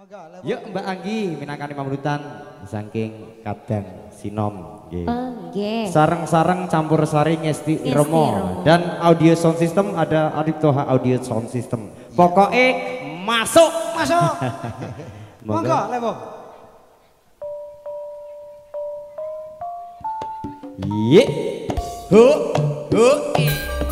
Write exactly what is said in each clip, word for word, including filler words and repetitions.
Yuk Mbak Anggi minangkani pamrutan saking Kadang Sinom nggih. Oh, nggih. Sareng-sareng campur sari Ngesti Irmo dan audio sound system ada Adip Toha audio sound system. Pokoknya masuk masuk. Monggo lewo. Ye. Ho ho e.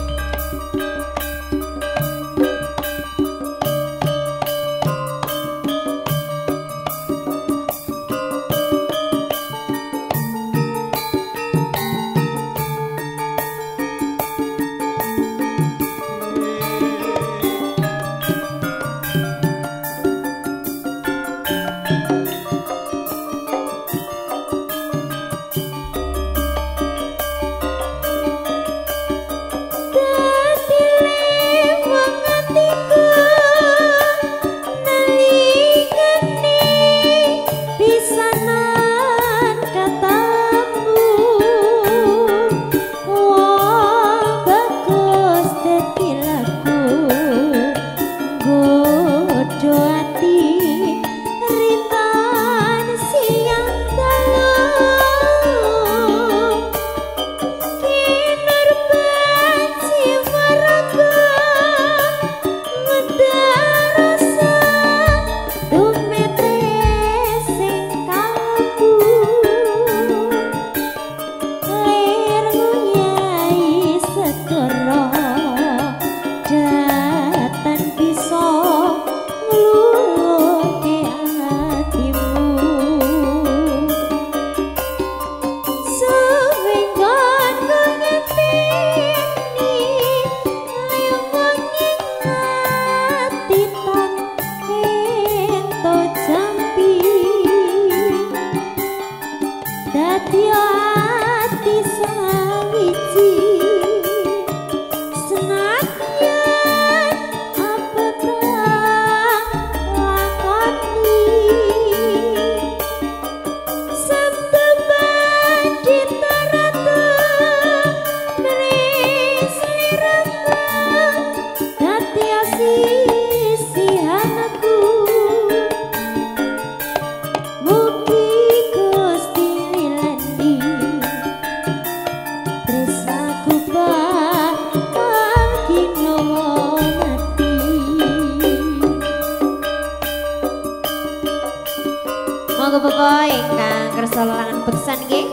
Pokok ingkang kersa larangan beksan nggih.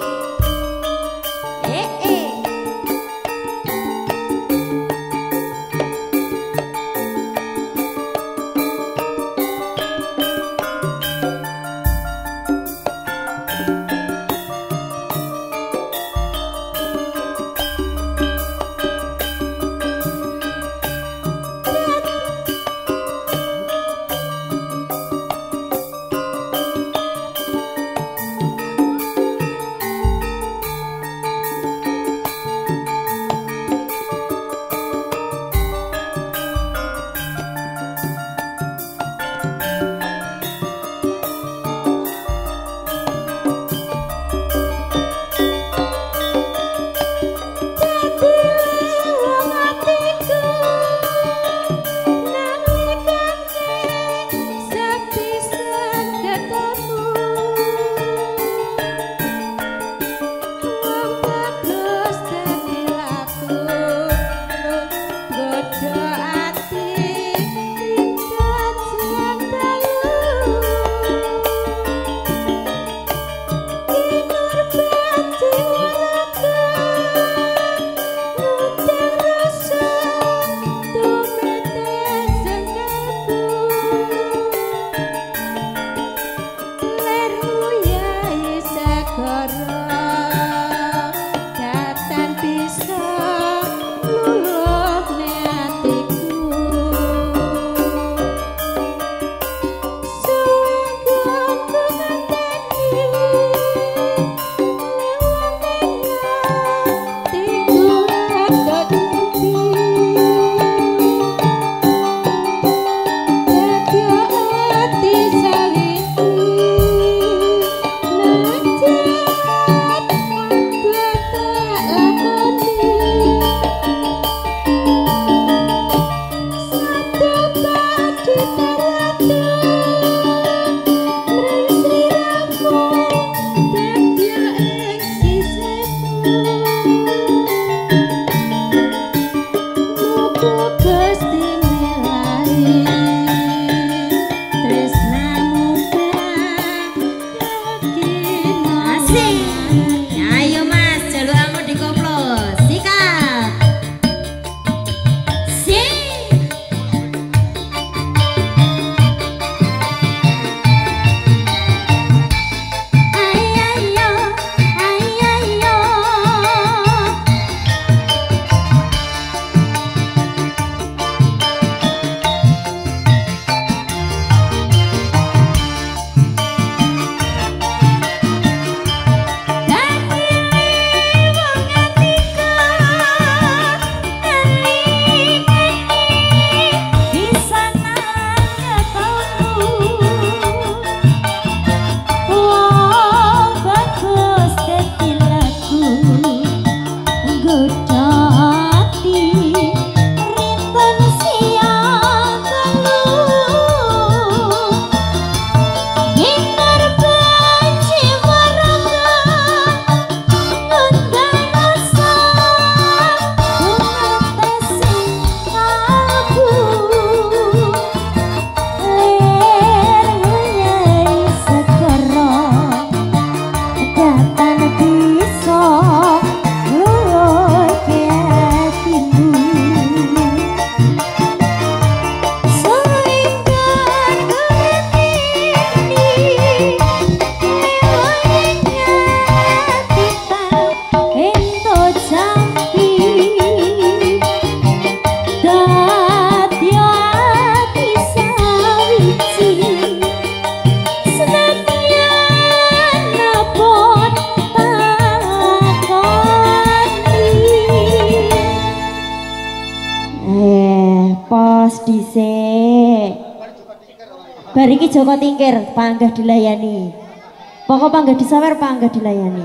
Eh eh. Bariki Joko Tingkir, panggah dilayani. Pokok panggah disawer, panggah dilayani.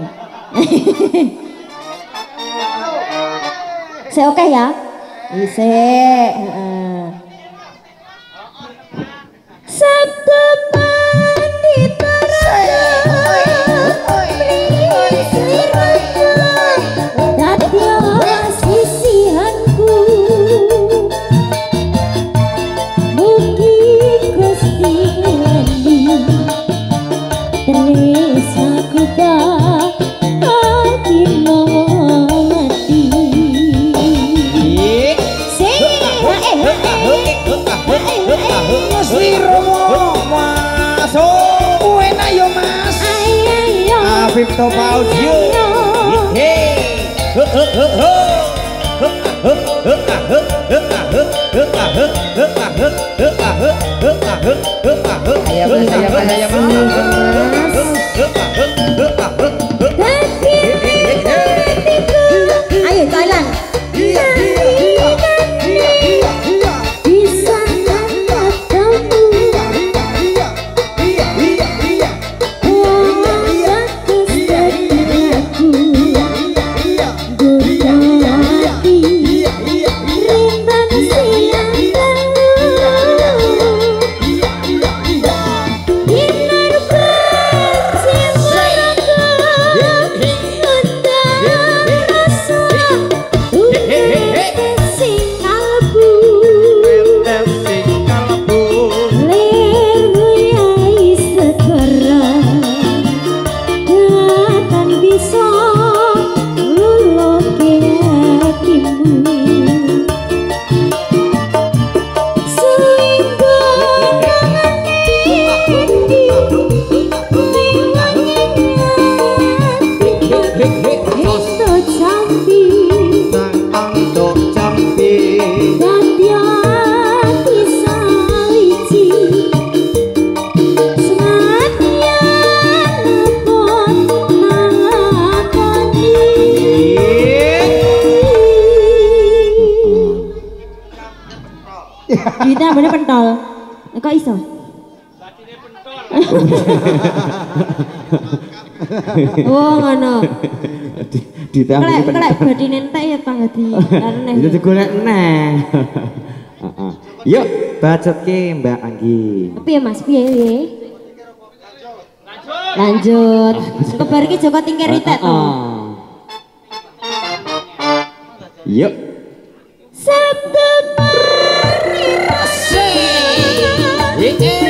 Saya oke ya? Ise. Sabtu pandita Dadya sisihanku Mugi Gusti Leni tresnaku bakati mati Gusti Romo masuk enak yo Mas Afif Top Audio ayo Thailand. Duitnya bener pentol. Kok iso? Oh ngono. Ditambah Klek klek badine entek ya tangga di karena. Itu digolek neh. Heeh. Yuk, bacotke Mbak Anggi. Piye Mas? Piye piye? Lanjut. Kebar iki Joko Tingkir ritet to. Yuk. Sabtu purnima.